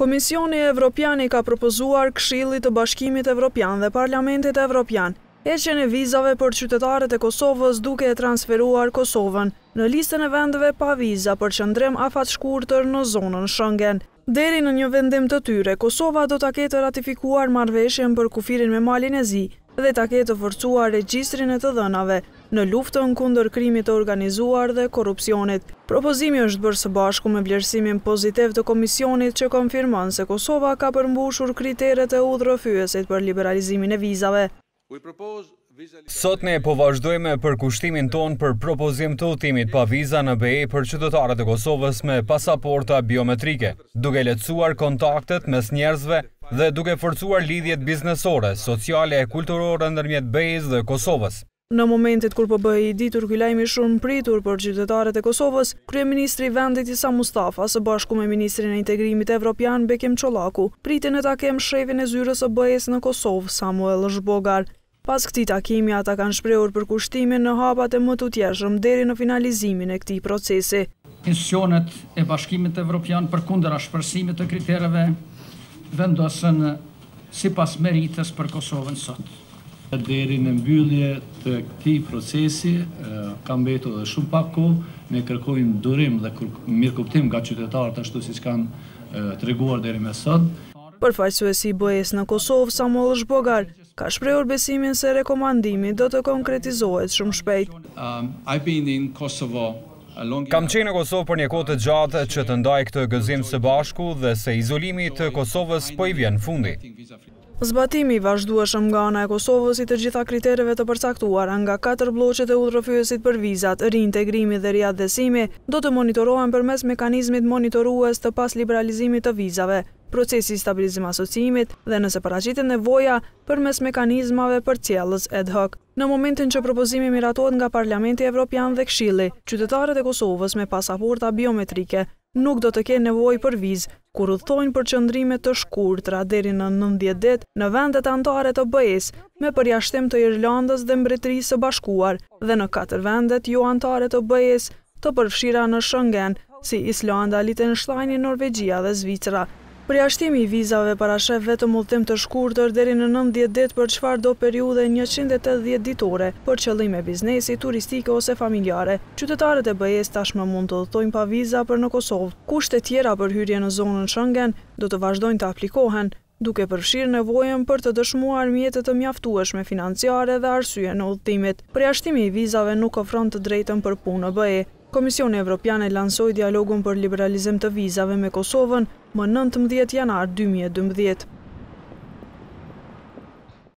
Komisioni Evropian I ka propozuar Këshillit të Bashkimit Evropian dhe Parlamentit Evropian heqjen e vizave për qytetarët e Kosovës duke e transferuar Kosovën në listën e vendeve pa viza për qëndrim afatshkurtër në zonën Schengen. Deri në një vendim të tyre, Kosova do ta ketë ratifikuar marrëveshjen për kufirin me Malin e Zi dhe ta ketë forcuar regjistrin e të dhënave në luftën kundër krimit të organizuar dhe korrupsionit. Propozimi është bërë së bashku me vlerësimin pozitiv të Komisionit që konfirmon se Kosova ka përmbushur kriteret e udhërrëfyesit për liberalizimin e vizave. Sot ne po vazhdojmë për kushtimin ton për propozim të udhëtimit pa viza në BE për qytetarët e Kosovës me pasaporta biometrike, duke lehtësuar kontaktet mes njerëzve dhe duke forcuar lidhjet biznesore, sociale e kulturore ndërmjet BE-s dhe Kosovës. Në momentet kur po bëhej I ditur ky lajm I shumë pritur për qytetarët e Kosovës, kryeministri I vendit Isa Mustafa së bashku me ministrin e integrimit evropian Bekim Çollaku pritin e takim shefin e zyrës së BE-s në Kosovë Samuel Zhbogar. Pas këtij takimi ata kanë shprehur për kushtimin në hapat e më tutjetshëm deri në finalizimin e këtij procesi. Institucionet e Bashkimit Evropian përkundër ashpërsimit të kritereve vendosën sipas meritës për Kosovën sot. Deri në mbyllje të këtij procesi ka mbetur edhe shumë pak kohë, ne kërkojmë durim dhe mirëkuptim nga qytetarët ashtu siç kanë treguar deri më sot. Përfaqësuesi I BE-s në Kosovë Samuel Zhbogar ka shprehur besimin se rekomandimi do të konkretizohet shumë shpejt. Kam qenë në Kosovë për një kohë të gjatë që të ndaj këtë gëzim së bashku dhe se izolimi të Kosovës po I vjen fundi. Zbatimi I vazhdueshëm nga ana e Kosovës I të gjitha kritereve të përcaktuara nga 4 bloqet e udhërrëfyesit për vizat, riintegrimi dhe riaddhesimi do të monitorohen përmes mekanizmit monitorues të pas liberalizimit të vizave, procesi I stabilizim asociimit dhe nëse paraqitet nevoja përmes mekanizmave përcjellës ad hoc. Në momentin që propozimi miratohet nga Parlamenti Evropian dhe Këshilli, qytetarët e Kosovës me pasaporta biometrike nuk do të kenë nevojë për vizë kur udhtojnë për qëndrime të shkurtra deri në 90 ditë në vendet anëtare të BE-s me përjashtim të Irlandës dhe Mbretërisë së Bashkuar dhe në 4 vendet jo anëtare të BE-s të përfshira në Schengen si Islanda, Liechtenstein, Norvegjia dhe Zvicra. Përjashtimi I vizave parashef vetëm udhtim të shkurtër deri në 90 ditë për çfarëdo periudhe 180 ditore për qëllime biznesi, turistike ose familjare. Qytetarët e BE-s tashmë mund të udhtojnë pa viza për në Kosovë. Kushtet tjera për hyrje në zonën Schengen do të vazhdojnë të aplikohen, duke përfshirë nevojën për të dëshmuar mjete të mjaftueshme financiare dhe arsye në udhtimit. Përjashtimi I vizave nuk ofron të drejtën për punë në BE. Komisioni Evropian e lansoi dialogun për liberalizim të vizave me Kosovën më 19 janar 2012.